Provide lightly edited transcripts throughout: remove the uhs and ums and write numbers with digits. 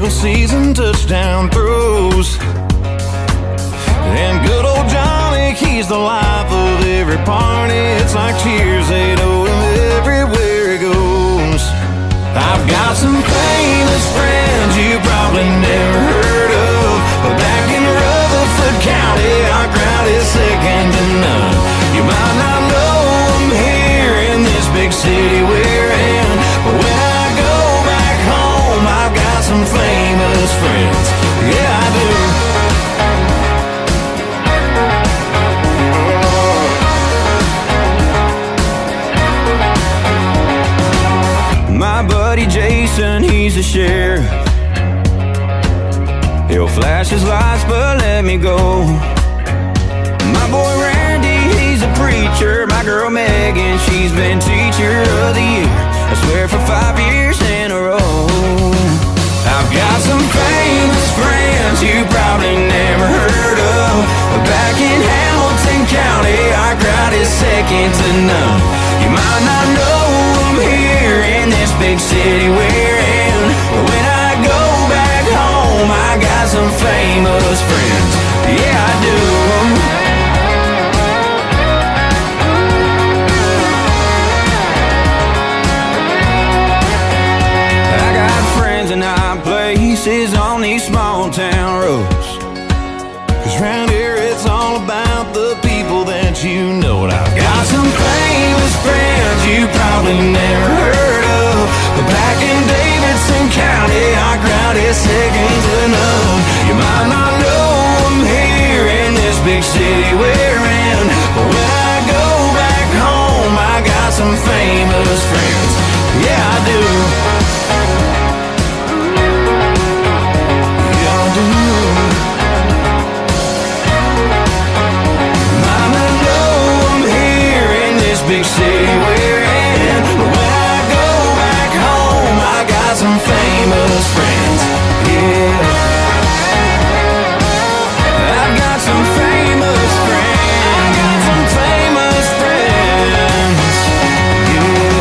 regular season touchdown throws. And good old Johnny, he's the life of every party. It's like cheers, they know him everywhere he goes. I've got some famous friends you probably never heard of, but back in Rutherford County, our crowd is second to none. You might not know them here in this big city we're in, but when I go back home, I've got some famous friends. Yeah, I do. My buddy Jason, he's a sheriff. He'll flash his lights but let me go. My boy Randy, he's a preacher. My girl Megan, she's been teacher of the year, I swear for 5 years in a row. I've got some famous friends you probably never heard of, but back in Hamilton County, our crowd is second to none. You might not know them here in this big city we're in, but when I go back home, I got some famous friends. Yeah, I do. I got friends in high places on these small town roads, 'cause round here it's all about the people that you know. And I've got some famous friends you probably never heard of, but back in Davidson County, our crowd is second to none. You might not know them here in this big city we're in, but when I go back home, I got some famous friends. Yeah, I do. Yeah, I do. Big city we're in, but when I go back home, I got some famous friends. Yeah, I've got some famous friends. I got some famous friends. Yeah.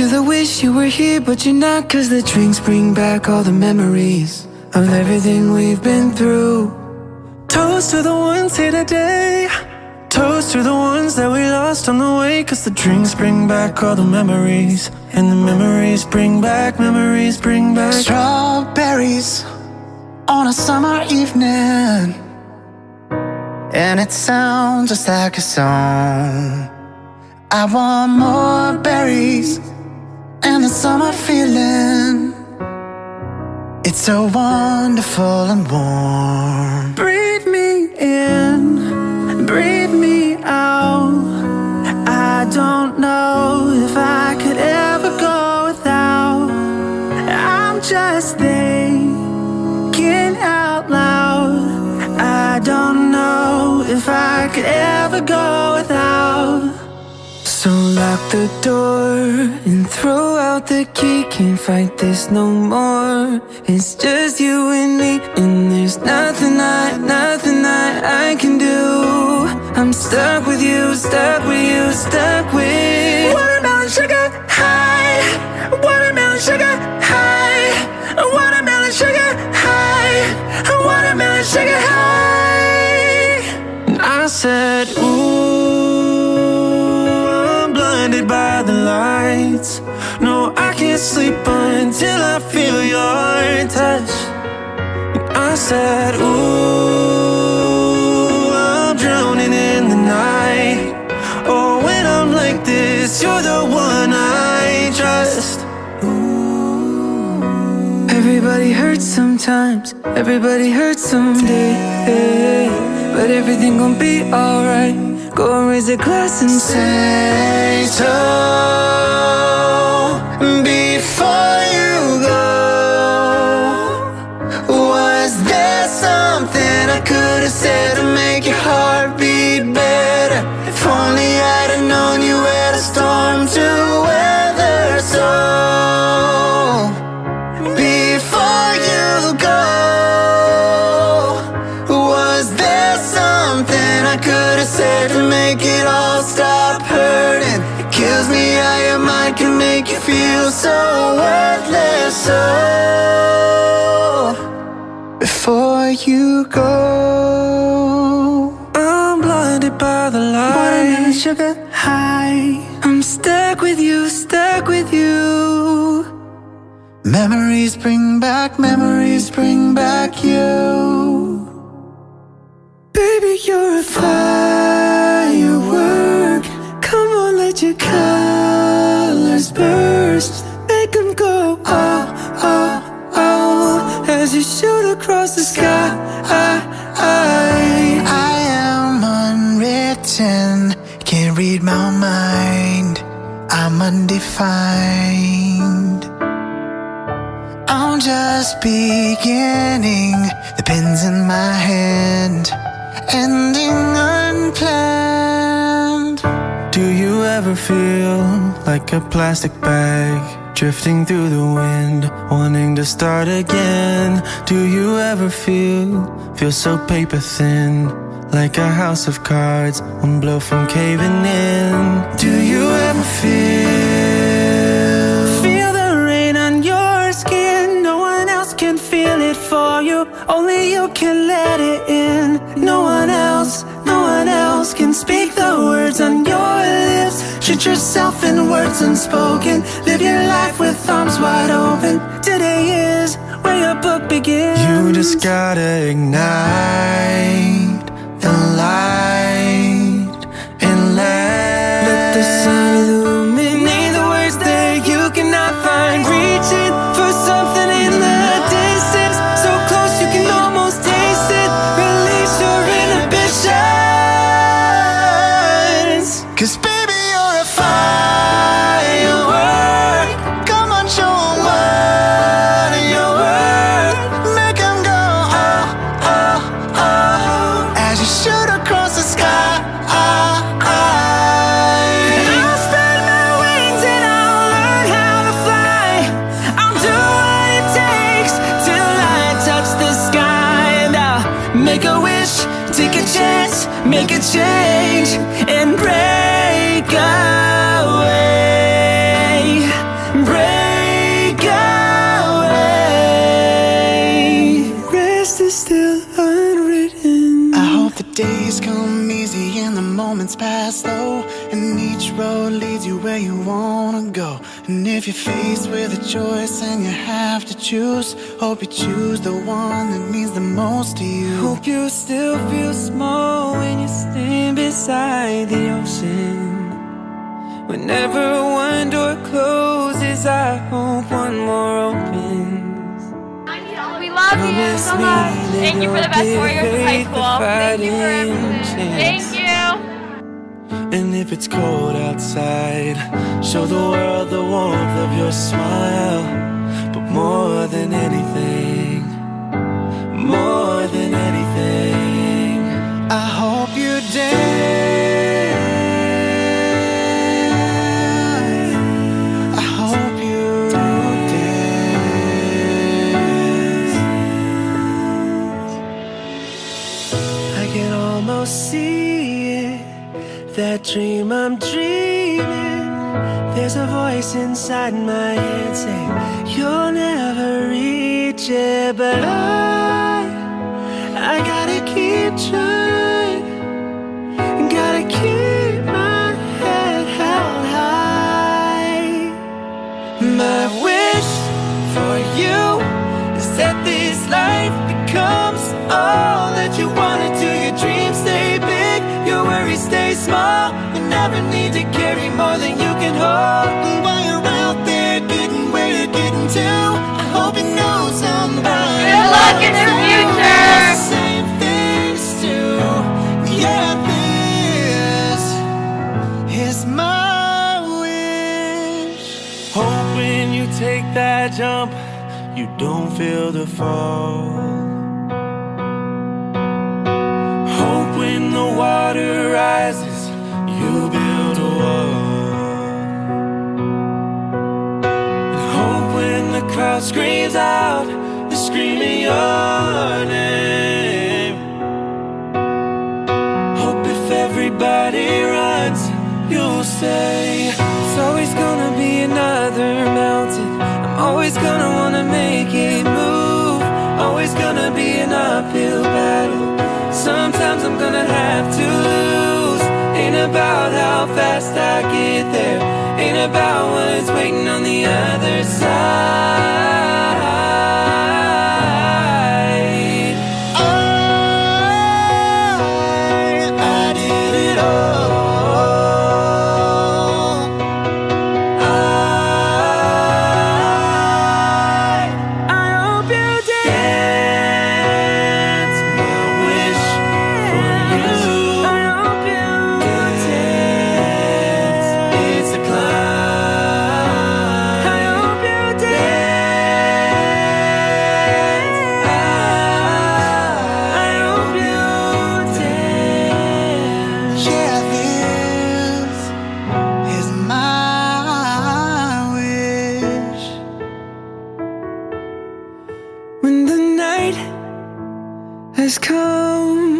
to the wish you were here, but you're not. 'Cause the drinks bring back all the memories of everything we've been through. Toast to the ones here today. Toast to the ones that we lost on the way. 'Cause the drinks bring back all the memories, and the memories bring back, memories bring back strawberries on a summer evening, and it sounds just like a song. I want more berries and the summer feeling. It's so wonderful and warm. Breathe me in, breathe me out. I don't know if I could ever go without. I'm just thinking out loud. I don't know if I could ever go without. So lock the door and throw out the key. Can't fight this no more. It's just you and me, and there's nothing I can do. I'm stuck with you, stuck with you, stuck with watermelon sugar high, watermelon sugar high, watermelon sugar high, watermelon sugar high. And I said, ooh, I'm blinded by the lights. No, I can't sleep until I feel your touch. And I said, ooh, I'm drowning in the night. Oh, when I'm like this, you're the one I trust. Ooh. Everybody hurts sometimes, everybody hurts someday, but everything gon' be alright. Go and raise a glass and say so. Before you go, was there something I could have said to make your heart beat better? If only I'd have known you had a storm to weather. So before you go, was there something I could have said to make it all stop hurting? It kills me how your mind can make you feel so worthless. So before you go, I'm blinded by the light. Watermelon sugar high. I'm stuck with you, stuck with you. Memories bring back you. Baby, you're a firework. Come on, let your colors burst. Make them go, oh, oh, oh, as you shoot across the sky. I am unwritten, can't read my mind. I'm undefined. I'm just beginning, the pen's in my hand, ending unplanned. Do you ever feel like a plastic bag drifting through the wind, wanting to start again? Do you ever feel so paper thin, like a house of cards, one blow from caving in? Do you ever feel the rain on your skin? No one else can feel it for you, only you can let it in. No one else can speak the words on your lips. Shoot yourself in words unspoken. Live your life with arms wide open. Today is where your book begins. You just gotta ignite the light and let the sun illuminate the words that you cannot find. Reaching for something in the distance, so close you can almost taste it. Release your inhibitions, 'cause baby, you're a firework. Come on, show 'em what you're worth. Make 'em go, oh, oh, oh, as you shoot across the sky. I'll spread my wings and I'll learn how to fly. I'll do what it takes till I touch the sky. And I'll make a wish, take a chance, make a change, and break away. pass slow, and each road leads you where you wanna go. And if you're faced with a choice and you have to choose, hope you choose the one that means the most to you. Hope you still feel small when you stand beside the ocean. Whenever one door closes, I hope one more opens. We love you so much. Thank you for the best 4 years of high school. Thank you for everything. Thank you. And if it's cold outside, show the world the warmth of your smile. But more than anything, more than anything, I hope you dance. I hope you dance. I can almost see it, that dream I'm dreaming. There's a voice inside my head saying you'll never reach it, but I gotta keep trying, gotta keep my head held high. My wish for you is that this life becomes all that you wanted to. Your dreams stay big, your worries stay small. You never need to carry more than you can hold. And while you're out there getting where you're getting to, I hope you know somebody. Good luck in your future. Same things too. Yeah, this is my wish. Hope when you take that jump, you don't feel the fall. Hope when the water rises, you build a wall. And hope when the crowd screams out, they're screaming your name. Hope if everybody runs, you'll say it's always gonna be another mountain. I'm always gonna wanna make it move. Always gonna be an uphill battle. Sometimes I'm gonna have to lose. Ain't about how fast I get there, ain't about what's waiting on the other side. I did it all. I hope you dance. My wish for you. I hope you dance. It's the climb. I hope you dance. I hope you dance. Yeah, this is my wish. When the night has come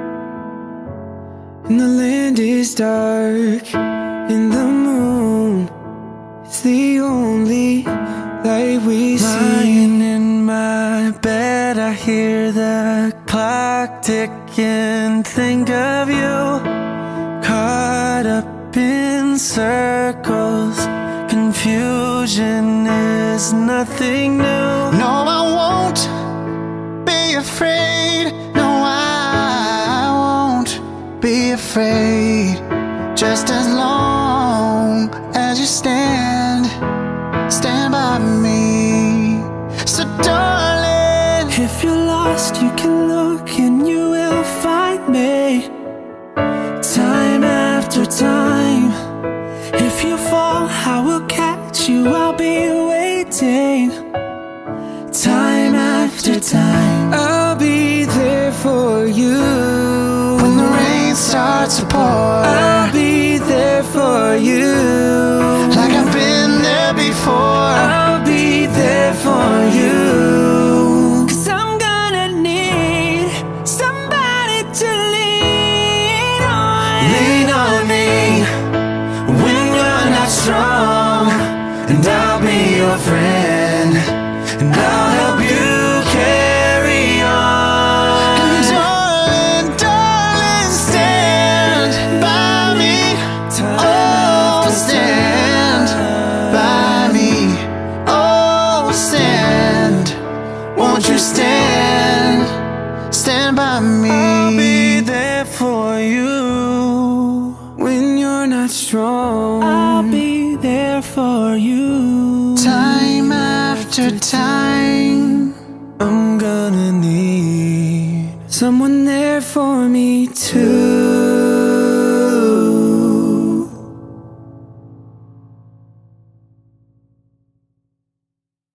and the land is dark and the moon is the only light we see. Lying in my bed, I hear the clock tick and think of you, caught up in circles. Confusion is nothing new. No, I won't be afraid. No, I won't be afraid. Just as long as you stand by me. So darling, If you're lost, you can look and you will find me. Time after time. If you fall, I will catch you, I'll be waiting. Time after time, I'll be there for you. when the rain starts to pour, I'll be there for you. like I've been there before. I'll be there for you. 'Cause I'm gonna need somebody to lean on. Lean on me when you're not strong, and I'll be your friend, and I'll help you carry on. And darling, darling, stand by won't you stand by me? I'll be there for you when you're not strong. I'll be there for you. Time after time, I'm gonna need someone there for me too.